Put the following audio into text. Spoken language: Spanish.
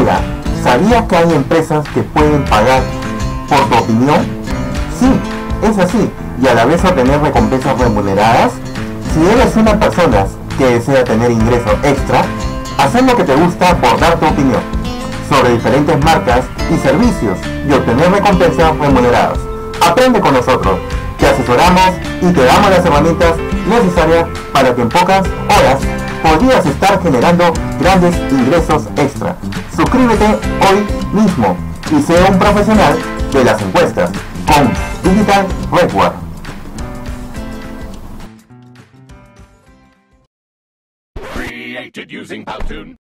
Hola, ¿sabías que hay empresas que pueden pagar por tu opinión? Sí, es así, y a la vez obtener recompensas remuneradas. Si eres una persona que desea tener ingresos extra, haz lo que te gusta por dar tu opinión sobre diferentes marcas y servicios y obtener recompensas remuneradas. Aprende con nosotros, te asesoramos y te damos las herramientas necesarias para que en pocas horas podrías estar generando grandes ingresos extra. Suscríbete hoy mismo y sea un profesional de las encuestas con Digital Redware. Created using Powtoon.